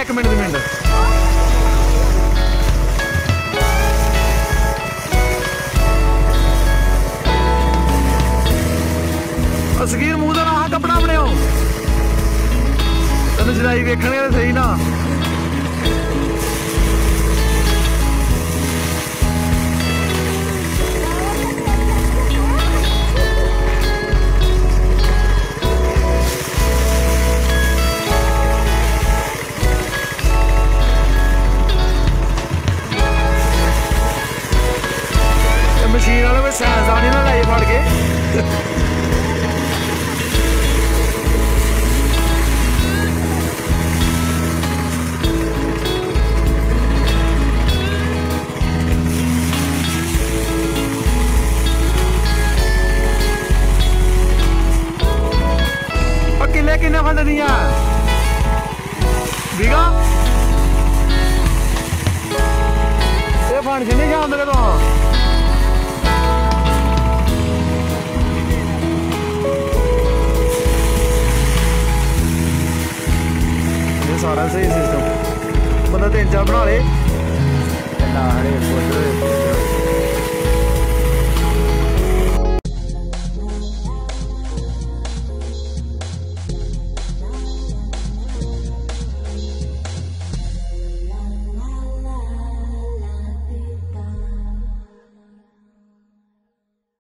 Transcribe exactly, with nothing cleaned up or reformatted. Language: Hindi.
एक मिनट दो मिनट सकीर मूँह का ना कपड़ा अपने तेन जदाई वेखने सही ना मशीन वाले कोई साइंसदानी ना लाई फड़ के किले किन्ने फंड दिया बीघा ये फंड नहीं जानते तो सारा सही सिस्टम बंदा तीन चार बना ले